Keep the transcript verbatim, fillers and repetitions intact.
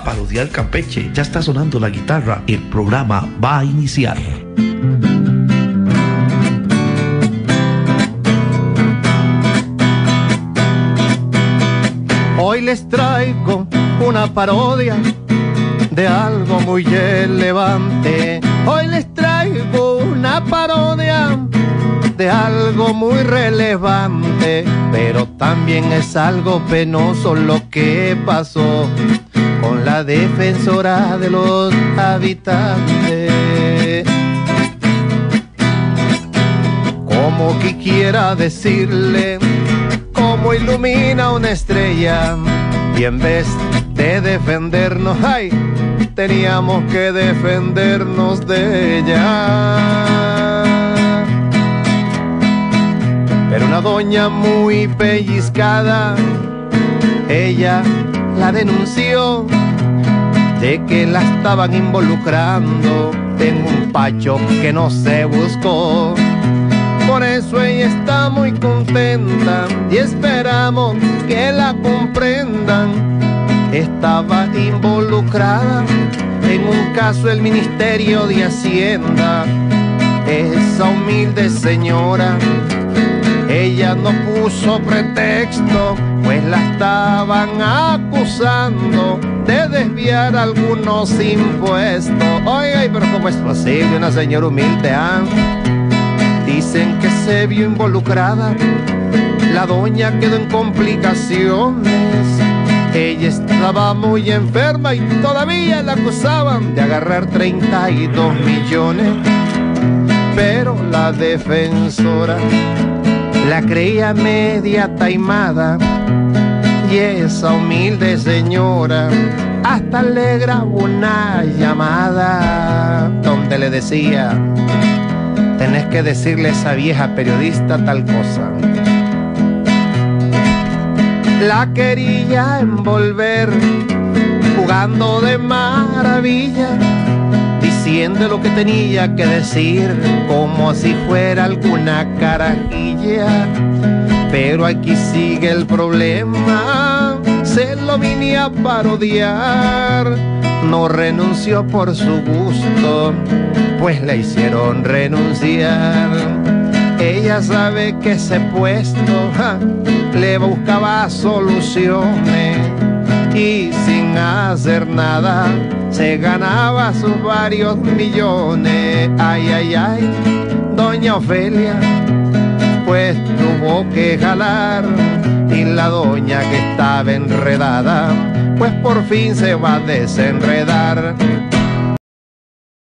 parodiar Campeche. Ya está sonando la guitarra. El programa va a iniciar. Hoy les traigo una parodia de algo muy relevante. Hoy les traigo una parodia de algo muy relevante, pero también es algo penoso lo que pasó con la defensora de los habitantes. Como que quiera decirle cómo ilumina una estrella, y en vez de defendernos, ay, teníamos que defendernos de ella. Pero una doña muy pellizcada, ella la denunció de que la estaban involucrando en un pacho que no se buscó. Por eso ella está muy contenta y esperamos que la comprendan. Estaba involucrada en un caso del Ministerio de Hacienda. Esa humilde señora, ella no puso pretexto, pues la estaban acusando de desviar algunos impuestos. Oiga, pero ¿cómo es posible una señora humilde? ¿Ah? Dicen que se vio involucrada, la doña quedó en complicaciones. Ella estaba muy enferma y todavía la acusaban de agarrar treinta y dos millones. Pero la defensora la creía media taimada, y esa humilde señora hasta le grabó una llamada donde le decía: tenés que decirle a esa vieja periodista tal cosa. La quería envolver jugando de maravilla, diciendo lo que tenía que decir como si fuera alguna carajilla. Pero aquí sigue el problema, se lo vine a parodiar. No renunció por su gusto, pues la hicieron renunciar. Ella sabe que ese puesto ja, le buscaba soluciones, y sin hacer nada se ganaba sus varios millones. Ay, ay, ay, doña Ofelia pues tuvo que jalar, y la doña que estaba enredada pues por fin se va a desenredar.